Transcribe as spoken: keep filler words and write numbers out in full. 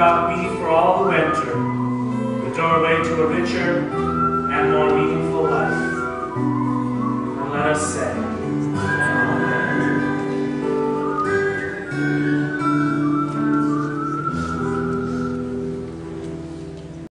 about be for all who enter, the doorway to a richer and more meaningful life. And let us say,